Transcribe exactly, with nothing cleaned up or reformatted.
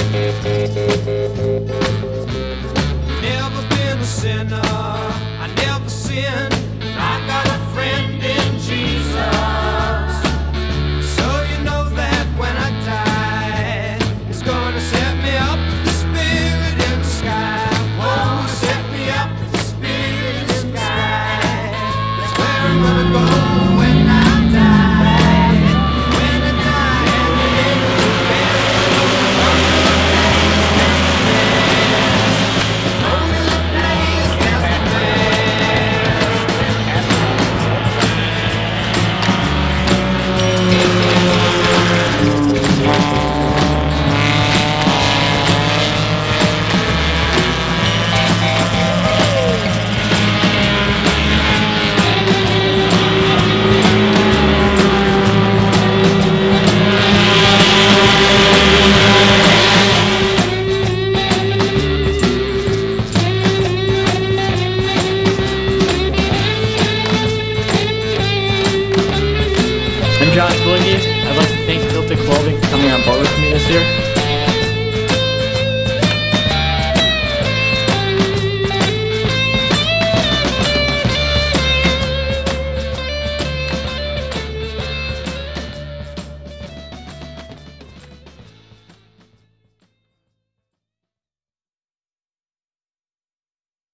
Never been a sinner, I never sinned. I got a friend in Jesus. So you know that when I die, He's gonna set me up with the Spirit in the sky. Whoa, set me up with the Spirit in the sky. That's where I'm gonna go when I die. When I die and the angels dance. Only the place that's the I'm Josh Boogie. I'd like to thank Tilted Clothing for coming on board with me this year.